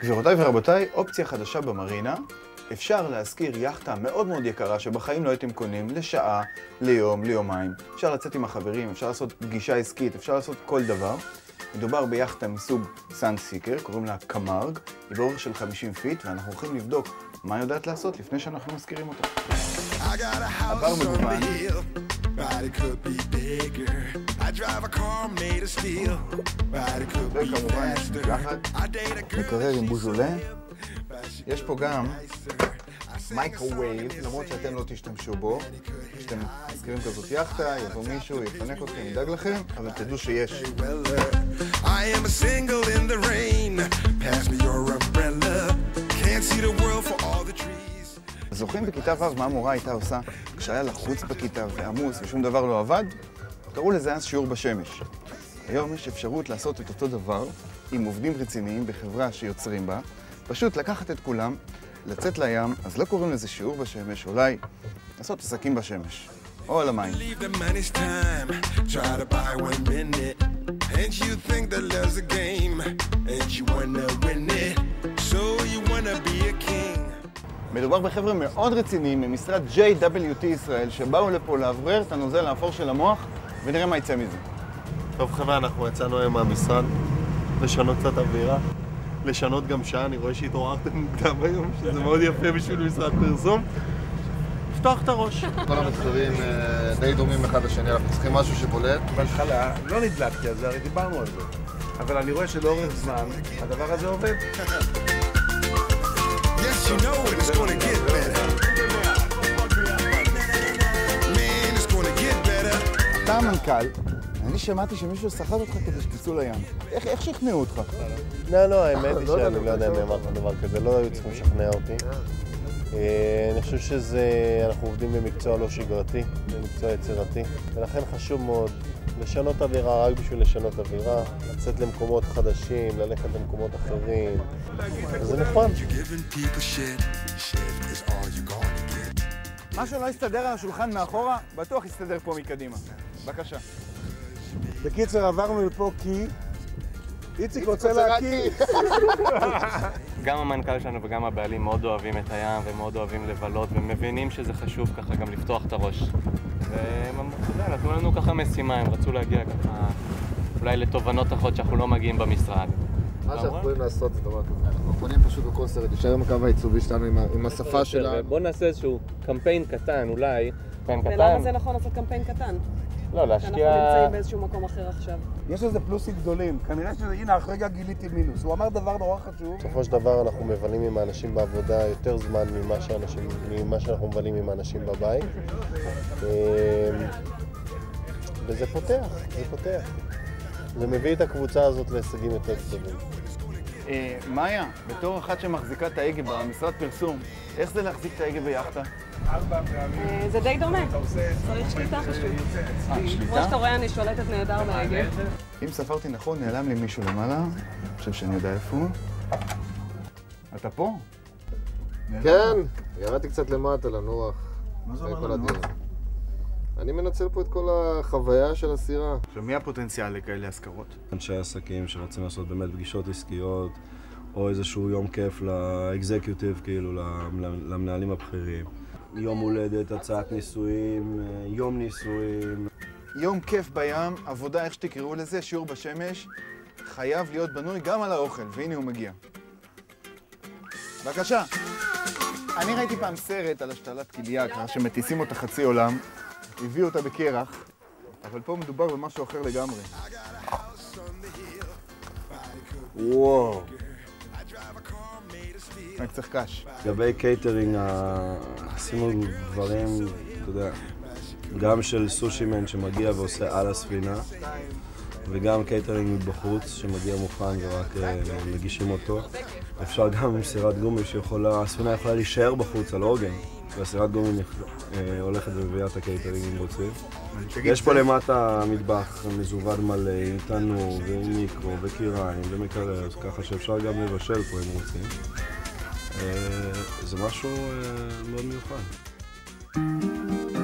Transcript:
גבירותיי ורבותיי, אופציה חדשה במרינה. אפשר להזכיר יאכטה מאוד מאוד יקרה שבחיים לא הייתם קונים לשעה, ליום, ליומיים. אפשר לצאת עם החברים, אפשר לעשות פגישה עסקית, אפשר לעשות כל דבר. מדובר ביאכטה מסוג סאנדסיקר, קוראים לה קמארג, היא באורך של 50 פיט, ואנחנו הולכים לבדוק מה היא יודעת לעשות לפני שאנחנו מזכירים אותה. הבר מגוון. וכמובן, יחד, מקרר עם בוז'ולה. יש פה גם מייקרווייב, למרות שאתם לא תשתמשו בו. כשאתם מזכירים כזאת יאכטה, יבוא מישהו, יפנק אתכם, ידאג לכם, אבל תדעו שיש. זוכרים בכיתה ו' מה המורה הייתה עושה כשהיה לחוץ בכיתה ועמוס ושום דבר לא עבד? קראו לזה אז שיעור בשמש. היום יש אפשרות לעשות את אותו דבר עם עובדים רציניים בחברה שיוצרים בה, פשוט לקחת את כולם, לצאת לים, אז לא קוראים לזה שיעור בשמש, אולי לעשות עסקים בשמש, או על המים. מדובר בחבר'ה מאוד רציניים ממשרד JWT ישראל שבאו לפה לעברר את הנוזל האפור של המוח ונראה מה יצא מזה. טוב חבר'ה, אנחנו יצאנו היום מהמשרד לשנות קצת אווירה, לשנות גם שעה, אני רואה שהתעוררתם מוקדם היום, שזה מאוד יפה בשביל משרד פרסום. לפתוח את הראש. כל המתחרים די דומים אחד לשני, אנחנו צריכים משהו שבולט. בהתחלה לא נדלקתי על זה, הרי דיברנו על זה. אבל אני רואה שלאורך זמן הדבר הזה עובד. אתה המנכ"ל, אני שמעתי שמישהו סחט אותך כדי שתצאו לים. איך שכנעו אותך? לא, האמת היא שאני לא יודע מי אמר לך דבר כזה, לא היו צריכים לשכנע אותי. אני חושב שאנחנו עובדים במקצוע לא שגרתי, במקצוע יצירתי, ולכן חשוב מאוד לשנות אווירה רק בשביל לשנות אווירה, לצאת למקומות חדשים, ללכת למקומות אחרים, וזה נכון. מה שלא יסתדר על השולחן מאחורה, בטוח יסתדר פה מקדימה. בבקשה. בקיצר, עברנו לפה כי איציק רוצה להכיר. גם המנכ"ל שלנו וגם הבעלים מאוד אוהבים את הים ומאוד אוהבים לבלות ומבינים שזה חשוב ככה גם לפתוח את הראש. והם נתנו לנו ככה משימה, הם רצו להגיע ככה אולי לתובנות אחרות שאנחנו לא מגיעים במשרד. מה שאנחנו יכולים לעשות זה דבר כזה, אנחנו פונים פשוט בכל סרט, נשאר עם הקו העיצובי שלנו, עם השפה שלנו. בואו נעשה איזשהו קמפיין קטן, אולי. ולמה זה נכון לעשות קמפיין קטן? לא, להשקיע... אנחנו נמצאים באיזשהו מקום אחר עכשיו. יש לזה פלוסים גדולים, כנראה שזה, הנה, אחרי גיליתי מינוס. הוא אמר דבר נורא חשוב. בסופו של דבר אנחנו מבלים עם האנשים בעבודה יותר זמן ממה שאנחנו מבלים עם האנשים בבית. וזה פותח, זה פותח. זה מביא את הקבוצה הזאת להישגים יותר גדולים. מאיה, בתור אחת שמחזיקה את ההגה במשרד פרסום, איך זה להחזיק את ההגה ביאכטה? זה די דומה. צריך שליטה פשוט. שליטה? כמו שאתה רואה, אני שולטת נהדר בהגה. אם ספרתי נכון, נעלם לי מישהו למעלה. אני חושב שאני יודע איפה הוא. אתה פה? כן, ירדתי קצת למטה לנוח. מה זה אומר לנוח? אני מנצל פה את כל החוויה של הסירה. עכשיו, מי הפוטנציאל לכאלה השכרות? אנשי עסקים שרוצים לעשות באמת פגישות עסקיות, או איזשהו יום כיף לאקזקיוטיב, כאילו, למנהלים הבכירים. יום הולדת, הצעת נישואים, יום נישואים. יום כיף בים, עבודה, איך שתקראו לזה, שיעור בשמש, חייב להיות בנוי גם על האוכל, והנה הוא מגיע. בבקשה. אני ראיתי פעם סרט על השתלת כליה, ככה שמטיסים אותה חצי עולם, הביאו אותה בקרח, אבל פה מדובר במשהו אחר לגמרי. וואו. רק צריך קש. לגבי קייטרינג, עשינו דברים, אתה יודע, גם של סושימן שמגיע ועושה על הספינה, וגם קייטרינג בחוץ שמגיע מוכן ורק מגישים אותו. אפשר גם עם סירת גומי שהספינה יכולה להישאר בחוץ על עוגן, והסירת גומי הולכת ומביאה את הקייטרינג אם רוצים. יש פה למטה מטבח מזווד מלא, עם תנור ועם מיקרו וקיריים ומקרר, ככה שאפשר גם לבשל פה אם רוצים. זה משהו מאוד מיוחד.